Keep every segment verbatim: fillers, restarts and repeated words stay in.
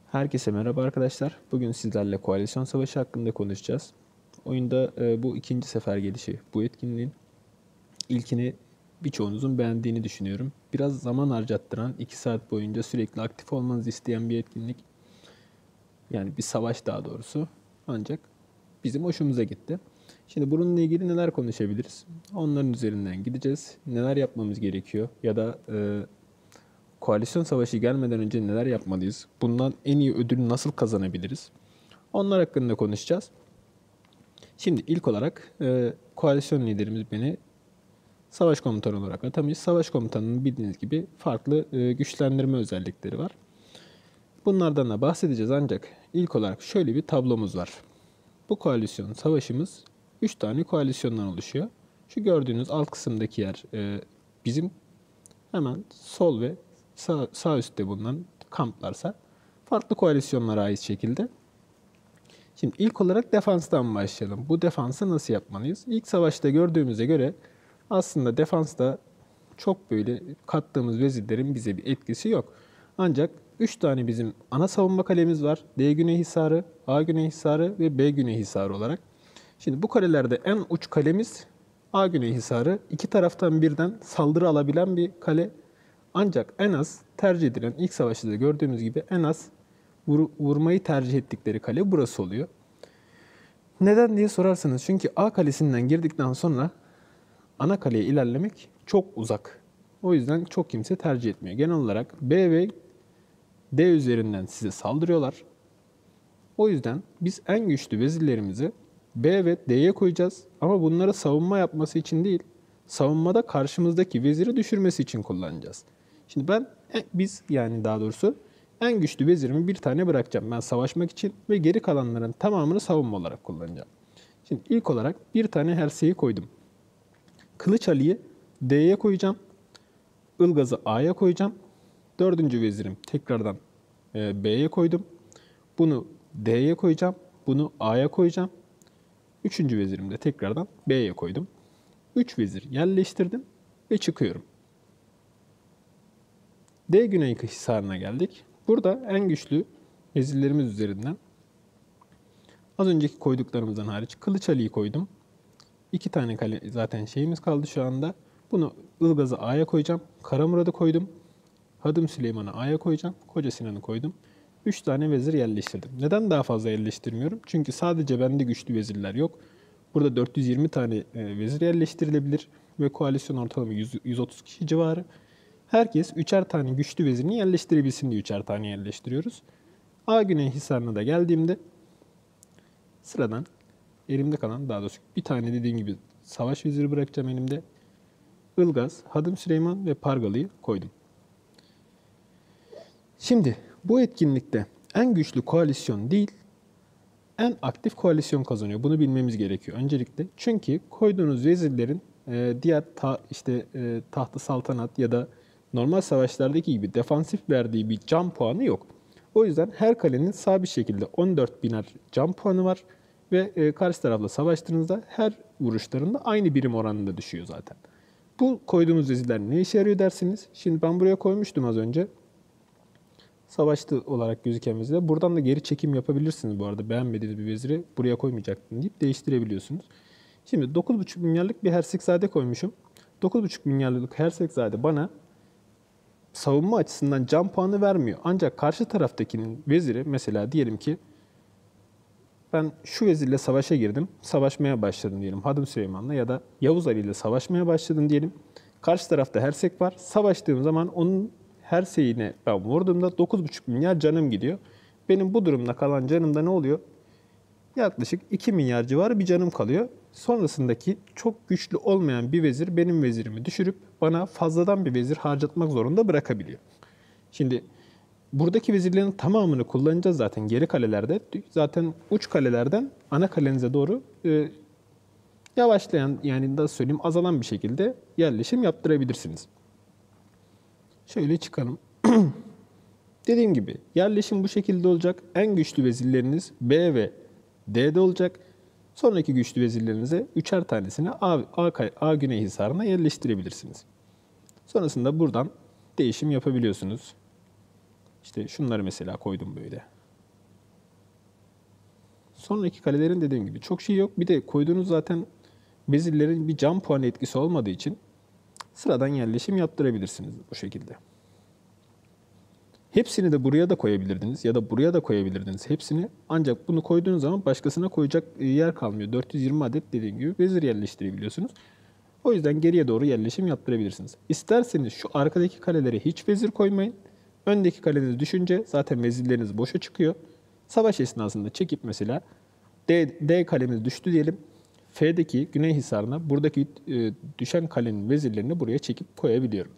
Herkese merhaba arkadaşlar. Bugün sizlerle koalisyon savaşı hakkında konuşacağız. Oyunda e, bu ikinci sefer gelişi bu etkinliğin. İlkini birçoğunuzun beğendiğini düşünüyorum. Biraz zaman harcattıran, iki saat boyunca sürekli aktif olmanızı isteyen bir etkinlik. Yani bir savaş daha doğrusu. Ancak bizim hoşumuza gitti. Şimdi bununla ilgili neler konuşabiliriz? Onların üzerinden gideceğiz. Neler yapmamız gerekiyor? Ya da e, koalisyon savaşı gelmeden önce neler yapmalıyız? Bundan en iyi ödülü nasıl kazanabiliriz? Onlar hakkında konuşacağız. Şimdi ilk olarak e, koalisyon liderimiz beni savaş komutanı olarak atamış. Savaş komutanının bildiğiniz gibi farklı e, güçlendirme özellikleri var. Bunlardan da bahsedeceğiz ancak ilk olarak şöyle bir tablomuz var. Bu koalisyon savaşımız üç tane koalisyondan oluşuyor. Şu gördüğünüz alt kısımdaki yer e, bizim hemen sol ve sağ, sağ üstte bulunan kamplarsa farklı koalisyonlara ait şekilde. Şimdi ilk olarak defanstan başlayalım. Bu defansı nasıl yapmalıyız? İlk savaşta gördüğümüze göre aslında defansta çok böyle kattığımız vezirlerin bize bir etkisi yok. Ancak üç tane bizim ana savunma kalemiz var. D Güney Hisarı, A Güney Hisarı ve B Güney Hisarı olarak. Şimdi bu kalelerde en uç kalemiz A Güney Hisarı. İki taraftan birden saldırı alabilen bir kale. Ancak en az tercih edilen, ilk savaşta da gördüğümüz gibi en az vur, vurmayı tercih ettikleri kale burası oluyor. Neden diye sorarsanız çünkü A kalesinden girdikten sonra ana kaleye ilerlemek çok uzak. O yüzden çok kimse tercih etmiyor. Genel olarak B ve D üzerinden size saldırıyorlar. O yüzden biz en güçlü vezirlerimizi B ve D'ye koyacağız. Ama bunları savunma yapması için değil, savunmada karşımızdaki veziri düşürmesi için kullanacağız. Şimdi ben, biz yani daha doğrusu en güçlü vezirimi bir tane bırakacağım ben savaşmak için ve geri kalanların tamamını savunma olarak kullanacağım. Şimdi ilk olarak bir tane Herse'yi koydum. Kılıç Ali'yi D'ye koyacağım. Ilgaz'ı A'ya koyacağım. Dördüncü vezirim tekrardan e, B'ye koydum. Bunu D'ye koyacağım. Bunu A'ya koyacağım. Üçüncü vezirim de tekrardan B'ye koydum. Üç vezir yerleştirdim ve çıkıyorum. D Güney Hisarı'na geldik. Burada en güçlü vezirlerimiz üzerinden az önceki koyduklarımızdan hariç Kılıç Ali'yi koydum. İki tane kale zaten şeyimiz kaldı şu anda. Bunu Ilgaz'ı A'ya koyacağım. Karamurad'ı koydum. Hadım Süleyman'ı A'ya koyacağım. Koca Sinan'ı koydum. Üç tane vezir yerleştirdim. Neden daha fazla yerleştirmiyorum? Çünkü sadece bende güçlü vezirler yok. Burada dört yüz yirmi tane vezir yerleştirilebilir. Ve koalisyon ortalama yüz, yüz otuz kişi civarı. Herkes üçer tane güçlü vezirini yerleştirebilsin diye üçer tane yerleştiriyoruz. A Güney Hisarı'na da geldiğimde sıradan elimde kalan, daha doğrusu bir tane dediğim gibi savaş veziri bırakacağım elimde. Ilgaz, Hadım Süleyman ve Pargalı'yı koydum. Şimdi bu etkinlikte en güçlü koalisyon değil, en aktif koalisyon kazanıyor. Bunu bilmemiz gerekiyor öncelikle. Çünkü koyduğunuz vezirlerin e, diğer ta, işte e, tahtı saltanat ya da normal savaşlardaki gibi defansif verdiği bir can puanı yok. O yüzden her kalenin sabit şekilde on dört biner can puanı var ve e, karşı tarafla savaştığınızda her vuruşlarında aynı birim oranında düşüyor zaten. Bu koyduğumuz vezirler ne işe yarıyor dersiniz? Şimdi ben buraya koymuştum az önce. Savaştı olarak gözüken vezirler. Buradan da geri çekim yapabilirsiniz bu arada. Beğenmediğiniz bir veziri buraya koymayacaktım deyip değiştirebiliyorsunuz. Şimdi dokuz buçuk milyarlık bir Hersekzade koymuşum. dokuz buçuk milyarlık Hersekzade bana savunma açısından can puanı vermiyor. Ancak karşı taraftakinin veziri, mesela diyelim ki ben şu vezirle savaşa girdim. Savaşmaya başladım diyelim Hadım Süleyman'la ya da Yavuz Ali ile savaşmaya başladım diyelim. Karşı tarafta Hersek var. Savaştığım zaman onun Hersek'ine ben vurduğumda dokuz buçuk milyar canım gidiyor. Benim bu durumda kalan canımda ne oluyor? Yaklaşık iki milyar civarı bir canım kalıyor. Sonrasındaki çok güçlü olmayan bir vezir benim vezirimi düşürüp bana fazladan bir vezir harcatmak zorunda bırakabiliyor. Şimdi buradaki vezirlerin tamamını kullanacağız zaten geri kalelerde. Zaten uç kalelerden ana kalenize doğru e, yavaşlayan, yani nasıl söyleyeyim, azalan bir şekilde yerleşim yaptırabilirsiniz. Şöyle çıkalım. Dediğim gibi yerleşim bu şekilde olacak. En güçlü vezirleriniz B ve D'de olacak. Sonraki güçlü vezirlerinize üçer tanesini A, A, A Güney Hisarı'na yerleştirebilirsiniz. Sonrasında buradan değişim yapabiliyorsunuz. İşte şunları mesela koydum böyle. Sonraki kalelerin dediğim gibi çok şey yok. Bir de koyduğunuz zaten vezirlerin bir can puanı etkisi olmadığı için sıradan yerleşim yaptırabilirsiniz bu şekilde. Hepsini de buraya da koyabilirdiniz ya da buraya da koyabilirdiniz hepsini. Ancak bunu koyduğunuz zaman başkasına koyacak yer kalmıyor. dört yüz yirmi adet dediğim gibi vezir yerleştirebiliyorsunuz. O yüzden geriye doğru yerleşim yaptırabilirsiniz. İsterseniz şu arkadaki kalelere hiç vezir koymayın. Öndeki kaleniz düşünce zaten vezirleriniz boşa çıkıyor. Savaş esnasında çekip mesela D, D kalemiz düştü diyelim. F'deki Güney Hisarı'na buradaki e, düşen kalenin vezirlerini buraya çekip koyabiliyorum.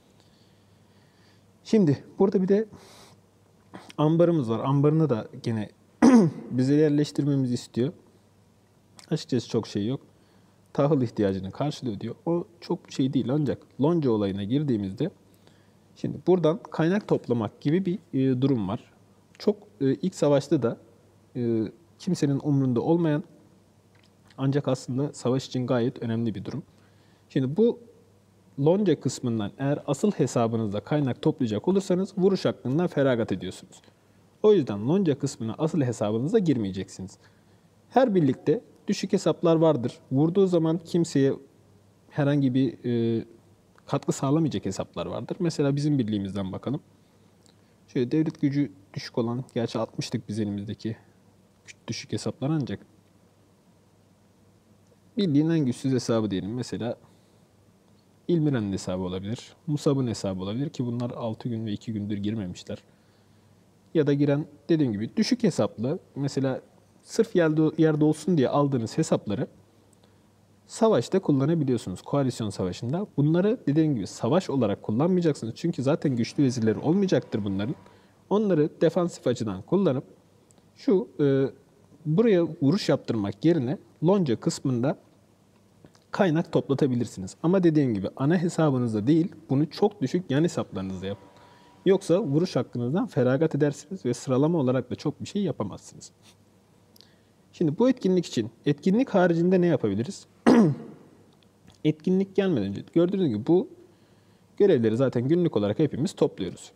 Şimdi burada bir de ambarımız var. Ambarını da gene bize yerleştirmemizi istiyor. Açıkçası çok şey yok. Tahıl ihtiyacını karşılıyor diyor. O çok şey değil ancak lonca olayına girdiğimizde şimdi buradan kaynak toplamak gibi bir e, durum var. Çok e, ilk savaşta da e, kimsenin umrunda olmayan ancak aslında savaş için gayet önemli bir durum. Şimdi bu lonca kısmından eğer asıl hesabınızda kaynak toplayacak olursanız vuruş hakkından feragat ediyorsunuz. O yüzden lonca kısmına asıl hesabınıza girmeyeceksiniz. Her birlikte düşük hesaplar vardır. Vurduğu zaman kimseye herhangi bir e, katkı sağlamayacak hesaplar vardır. Mesela bizim birliğimizden bakalım. Şöyle devlet gücü düşük olan, gerçi altmışlık biz elimizdeki düşük hesaplar ancak birliğin en güçsüz hesabı diyelim. Mesela İlmiran'ın hesabı olabilir. Musab'ın hesabı olabilir ki bunlar altı gün ve iki gündür girmemişler. Ya da giren dediğim gibi düşük hesaplı mesela sırf yerde, yerde olsun diye aldığınız hesapları savaşta kullanabiliyorsunuz. Koalisyon savaşında. Bunları dediğim gibi savaş olarak kullanmayacaksınız. Çünkü zaten güçlü vezirleri olmayacaktır bunların. Onları defansif açıdan kullanıp şu e, buraya vuruş yaptırmak yerine lonca kısmında kaynak toplatabilirsiniz. Ama dediğim gibi ana hesabınızda değil, bunu çok düşük yan hesaplarınızda yapın. Yoksa vuruş hakkınızdan feragat edersiniz ve sıralama olarak da çok bir şey yapamazsınız. Şimdi bu etkinlik için, etkinlik haricinde ne yapabiliriz? Etkinlik gelmeden önce gördüğünüz gibi bu görevleri zaten günlük olarak hepimiz topluyoruz.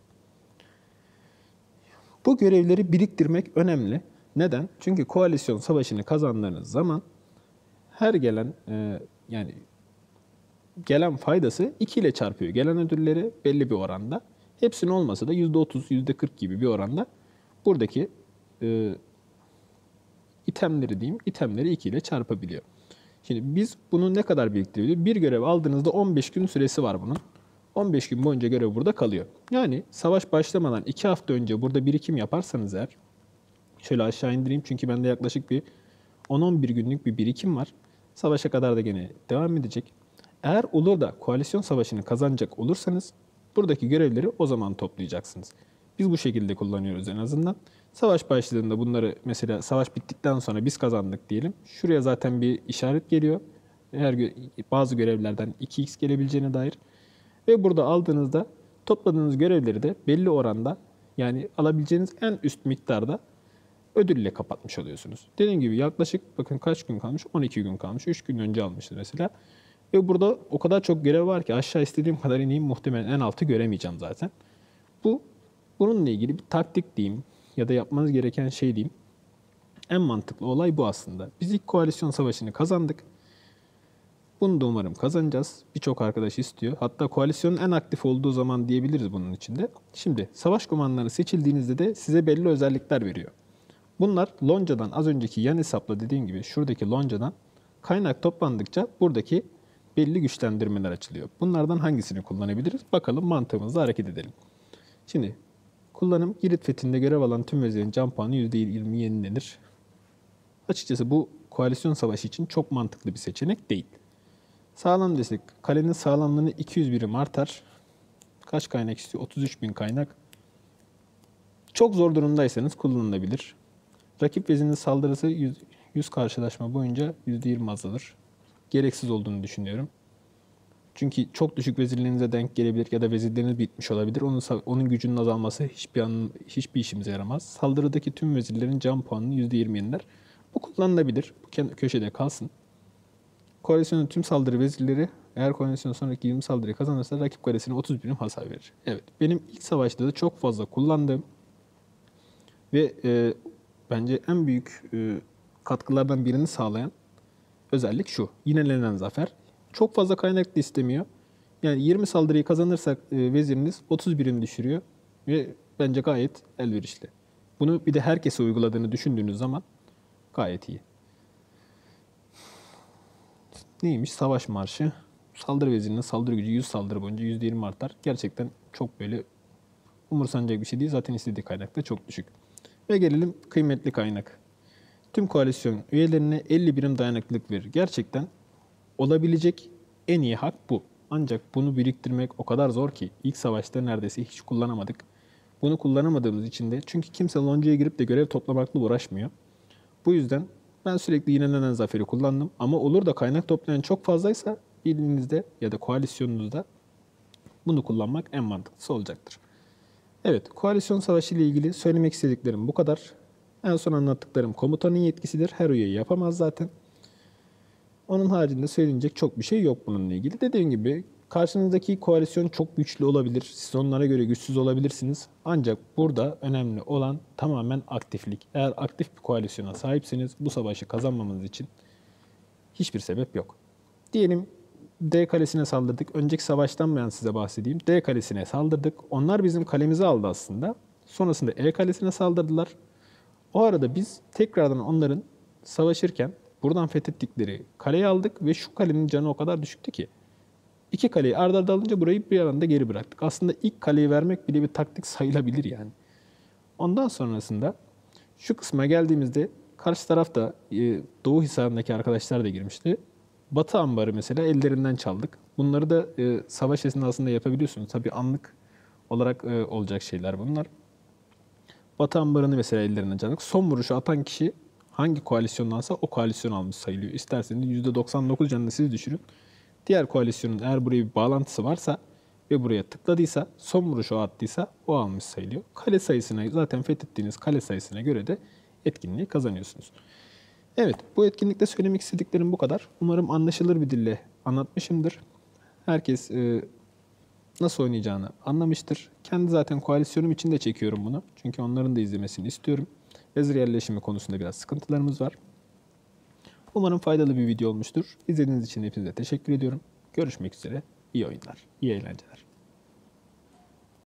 Bu görevleri biriktirmek önemli. Neden? Çünkü koalisyon savaşını kazandığınız zaman her gelen e, yani gelen faydası iki ile çarpıyor. Gelen ödülleri belli bir oranda. Hepsinin olmasa da yüzde otuz, yüzde kırk gibi bir oranda buradaki e, itemleri diyeyim, itemleri iki ile çarpabiliyor. Şimdi biz bunu ne kadar biriktiriyoruz? Bir görev aldığınızda on beş gün süresi var bunun. on beş gün boyunca görev burada kalıyor. Yani savaş başlamadan iki hafta önce burada birikim yaparsanız eğer, şöyle aşağı indireyim çünkü bende yaklaşık bir on on bir günlük bir birikim var. Savaşa kadar da gene devam edecek. Eğer olur da koalisyon savaşını kazanacak olursanız buradaki görevleri o zaman toplayacaksınız. Biz bu şekilde kullanıyoruz en azından. Savaş başladığında bunları mesela savaş bittikten sonra biz kazandık diyelim. Şuraya zaten bir işaret geliyor. Her bazı görevlerden iki x gelebileceğine dair. Ve burada aldığınızda topladığınız görevleri de belli oranda yani alabileceğiniz en üst miktarda ödülle kapatmış oluyorsunuz. Dediğim gibi yaklaşık bakın kaç gün kalmış? on iki gün kalmış. üç gün önce almıştı mesela. Ve burada o kadar çok görev var ki aşağı istediğim kadar ineyim muhtemelen en altı göremeyeceğim zaten. Bu bununla ilgili bir taktik diyeyim ya da yapmanız gereken şey diyeyim. En mantıklı olay bu aslında. Biz ilk koalisyon savaşını kazandık. Bunu da umarım kazanacağız. Birçok arkadaş istiyor. Hatta koalisyonun en aktif olduğu zaman diyebiliriz bunun içinde. Şimdi savaş kumandanı seçildiğinizde de size belli özellikler veriyor. Bunlar loncadan az önceki yan hesapla dediğim gibi şuradaki loncadan kaynak toplandıkça buradaki belli güçlendirmeler açılıyor. Bunlardan hangisini kullanabiliriz? Bakalım mantığımızla hareket edelim. Şimdi kullanım Girit fethinde görev alan tüm vezirlerin can puanı yüzde yirmi yenilenir. Açıkçası bu koalisyon savaşı için çok mantıklı bir seçenek değil. Sağlam desek kalenin sağlamlığını iki yüz birim artar. Kaç kaynak istiyor? otuz üç bin kaynak. Çok zor durumdaysanız kullanılabilir. Rakip vezirinin saldırısı yüz, yüz karşılaşma boyunca yüzde yirmi azalır. Gereksiz olduğunu düşünüyorum. Çünkü çok düşük vezirlerinize denk gelebilir ya da vezirleriniz bitmiş olabilir. Onun, onun gücünün azalması hiçbir, an, hiçbir işimize yaramaz. Saldırıdaki tüm vezirlerin can puanını yüzde yirmi yeniler. Bu kullanılabilir. Bu köşede kalsın. Koalisyonun tüm saldırı vezirleri eğer koalisyon sonraki yirmi saldırıyı kazanırsa rakip kalesine otuz birim hasar verir. Evet, benim ilk savaşta da çok fazla kullandığım ve e, bence en büyük e, katkılardan birini sağlayan özellik şu. Yinelenen zafer. Çok fazla kaynak da istemiyor. Yani yirmi saldırıyı kazanırsak e, veziriniz otuz birim düşürüyor. Ve bence gayet elverişli. Bunu bir de herkese uyguladığını düşündüğünüz zaman gayet iyi. Neymiş? Savaş marşı. Saldırı vezirinin saldırı gücü yüz saldırı boyunca yüzde yirmi artar. Gerçekten çok böyle umursanacak bir şey değil. Zaten istediği kaynak da çok düşük. Ve gelelim kıymetli kaynak. Tüm koalisyon üyelerine elli birim dayanıklılık verir. Gerçekten olabilecek en iyi hak bu. Ancak bunu biriktirmek o kadar zor ki ilk savaşta neredeyse hiç kullanamadık. Bunu kullanamadığımız için de çünkü kimse loncaya girip de görev toplamakla uğraşmıyor. Bu yüzden ben sürekli yinelenen zaferi kullandım. Ama olur da kaynak toplayan çok fazlaysa birinizde ya da koalisyonunuzda bunu kullanmak en mantıklısı olacaktır. Evet, koalisyon savaşı ile ilgili söylemek istediklerim bu kadar. En son anlattıklarım komutanın yetkisidir. Her üye yapamaz zaten. Onun haricinde söylenecek çok bir şey yok bununla ilgili. Dediğim gibi karşınızdaki koalisyon çok güçlü olabilir. Siz onlara göre güçsüz olabilirsiniz. Ancak burada önemli olan tamamen aktiflik. Eğer aktif bir koalisyona sahipseniz bu savaşı kazanmamız için hiçbir sebep yok. Diyelim D kalesine saldırdık. Önceki savaştan ben size bahsedeyim. D kalesine saldırdık. Onlar bizim kalemizi aldı aslında. Sonrasında E kalesine saldırdılar. O arada biz tekrardan onların savaşırken buradan fethettikleri kaleyi aldık ve şu kalenin canı o kadar düşüktü ki iki kaleyi arda arda alınca burayı bir anda geri bıraktık. Aslında ilk kaleyi vermek bile bir taktik sayılabilir yani. Ondan sonrasında şu kısma geldiğimizde karşı tarafta e, Doğu Hisarı'ndaki arkadaşlar da girmişti. Batı ambarı mesela ellerinden çaldık. Bunları da e, savaş esnasında yapabiliyorsunuz. Tabii anlık olarak e, olacak şeyler bunlar. Batı ambarını mesela ellerinden çaldık. Son vuruşu atan kişi hangi koalisyondansa o koalisyon almış sayılıyor. İsterseniz yüzde doksan dokuz canını siz düşürün. Diğer koalisyonun eğer buraya bir bağlantısı varsa ve buraya tıkladıysa, son vuruşu o attıysa o almış sayılıyor. Kale sayısına, zaten fethettiğiniz kale sayısına göre de etkinliği kazanıyorsunuz. Evet, bu etkinlikte söylemek istediklerim bu kadar. Umarım anlaşılır bir dille anlatmışımdır. Herkes e, nasıl oynayacağını anlamıştır. Kendi zaten koalisyonum için de çekiyorum bunu. Çünkü onların da izlemesini istiyorum. Vezir yerleşimi konusunda biraz sıkıntılarımız var. Umarım faydalı bir video olmuştur. İzlediğiniz için hepinize teşekkür ediyorum. Görüşmek üzere. İyi oyunlar, iyi eğlenceler.